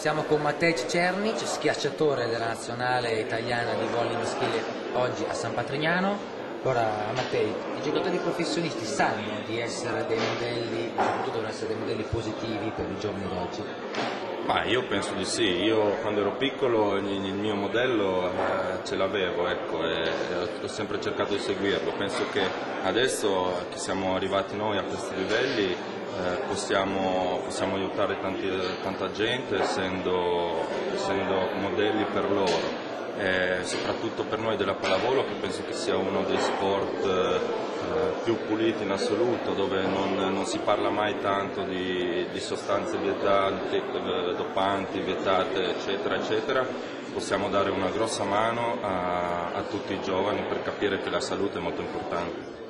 Siamo con Matej Cernic, schiacciatore della nazionale italiana di volley maschile oggi a San Patrignano. Allora, Matej, i giocatori professionisti sanno di essere dei modelli, soprattutto devono essere dei modelli positivi per i giovani d'oggi? Ma io penso di sì, io quando ero piccolo il mio modello ce l'avevo, ecco, e ho sempre cercato di seguirlo. Penso che adesso che siamo arrivati noi a questi livelli possiamo aiutare tanta gente essendo modelli per loro. Soprattutto per noi della pallavolo, che penso che sia uno dei sport più puliti in assoluto, dove non si parla mai tanto di sostanze vietate, dopanti, vietate, eccetera, eccetera. Possiamo dare una grossa mano a tutti i giovani per capire che la salute è molto importante.